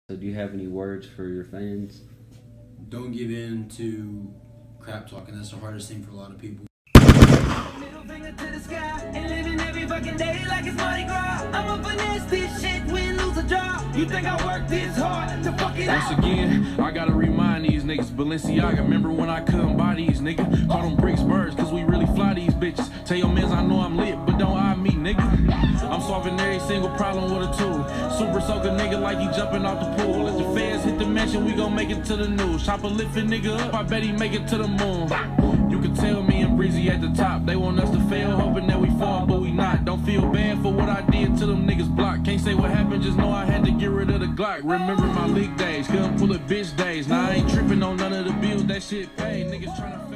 So do you have any words for your fans? Don't give in to crap talking. That's the hardest thing for a lot of people. Middle finger to the sky and living every fucking day like it's Mardi Gras. I'm a finesse this shit, win, lose, or draw. You think I work this hard to fuck it out? Once again, I gotta remind these niggas, Balenciaga. Remember when I couldn't buy these, nigga? Call them bricks birds, cause we really fly these bitches. Tell your mans I know I'm lit, but don't eye me, nigga. I'm solving every single problem with a tool. Super soaker nigga like he jumping off the pool. Let the feds hit the mansion, we gon' make it to the news. Chopper lifting nigga up, I bet he make it to the moon. You can tell me and Breezy at the top. They want us to fail, hoping that we fall, but we not. Don't feel bad for what I did to them niggas block. Can't say what happened, just know I had to get rid of the Glock. Remember my league days, couldn't pull a bitch days. Now I ain't tripping on none of the bills, that shit paid. Niggas tryna